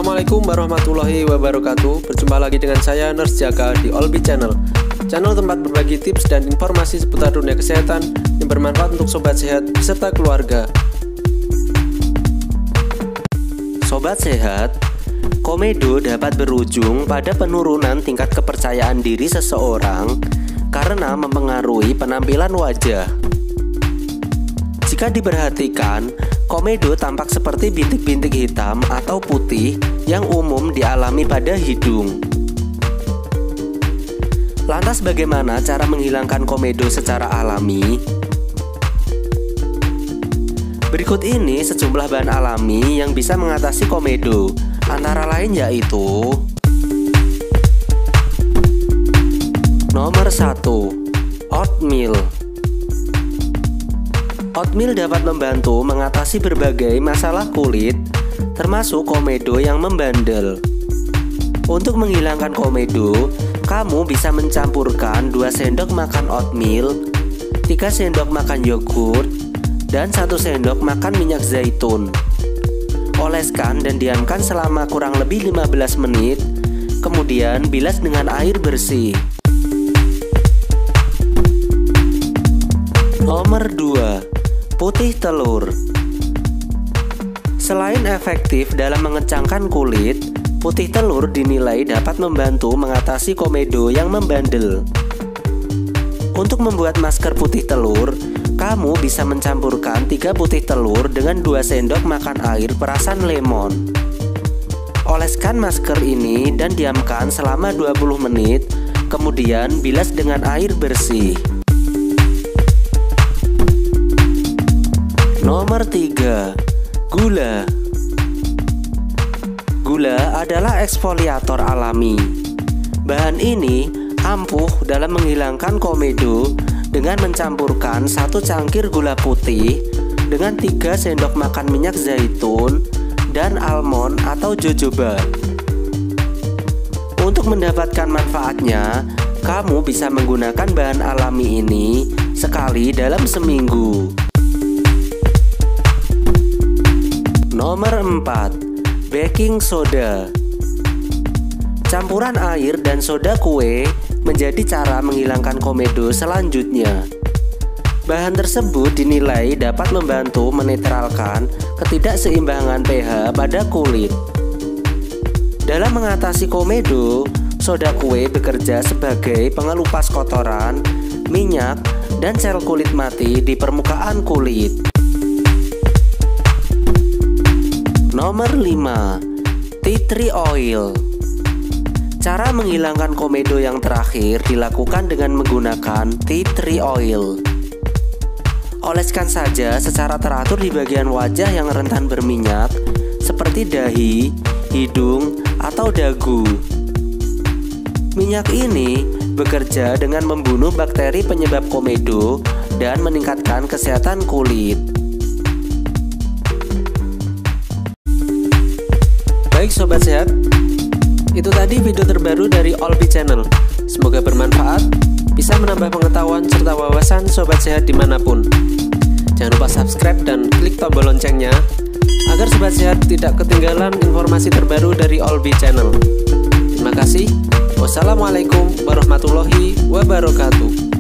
Assalamualaikum warahmatullahi wabarakatuh. Berjumpa lagi dengan saya Nurse Jaka di Olbi Channel. Channel tempat berbagi tips dan informasi seputar dunia kesehatan yang bermanfaat untuk sobat sehat beserta keluarga. Sobat sehat, komedo dapat berujung pada penurunan tingkat kepercayaan diri seseorang karena mempengaruhi penampilan wajah. Jika diperhatikan, komedo tampak seperti bintik-bintik hitam atau putih yang umum dialami pada hidung. Lantas bagaimana cara menghilangkan komedo secara alami? Berikut ini sejumlah bahan alami yang bisa mengatasi komedo, antara lain yaitu: Nomor 1. Oatmeal. Oatmeal dapat membantu mengatasi berbagai masalah kulit, termasuk komedo yang membandel. Untuk menghilangkan komedo, kamu bisa mencampurkan 2 sendok makan oatmeal, 3 sendok makan yogurt, dan 1 sendok makan minyak zaitun. Oleskan dan diamkan selama kurang lebih 15 menit, kemudian bilas dengan air bersih. Nomor 2. Putih telur. Selain efektif dalam mengencangkan kulit, putih telur dinilai dapat membantu mengatasi komedo yang membandel. Untuk membuat masker putih telur, kamu bisa mencampurkan 3 putih telur dengan 2 sendok makan air perasan lemon. Oleskan masker ini dan diamkan selama 20 menit, kemudian bilas dengan air bersih. Nomor 3. Gula. Gula adalah eksfoliator alami. Bahan ini ampuh dalam menghilangkan komedo dengan mencampurkan 1 cangkir gula putih dengan 3 sendok makan minyak zaitun dan almond atau jojoba. Untuk mendapatkan manfaatnya, kamu bisa menggunakan bahan alami ini sekali dalam seminggu. Nomor 4. Baking soda. Campuran air dan soda kue menjadi cara menghilangkan komedo selanjutnya. Bahan tersebut dinilai dapat membantu menetralkan ketidakseimbangan pH pada kulit. Dalam mengatasi komedo, soda kue bekerja sebagai pengelupas kotoran, minyak, dan sel kulit mati di permukaan kulit. Nomor 5. Tea tree oil. Cara menghilangkan komedo yang terakhir dilakukan dengan menggunakan tea tree oil. Oleskan saja secara teratur di bagian wajah yang rentan berminyak, seperti dahi, hidung, atau dagu. Minyak ini bekerja dengan membunuh bakteri penyebab komedo dan meningkatkan kesehatan kulit. Baik sobat sehat, itu tadi video terbaru dari Olbi Channel. Semoga bermanfaat, bisa menambah pengetahuan serta wawasan sobat sehat dimanapun. Jangan lupa subscribe dan klik tombol loncengnya agar sobat sehat tidak ketinggalan informasi terbaru dari Olbi Channel. Terima kasih. Wassalamualaikum warahmatullahi wabarakatuh.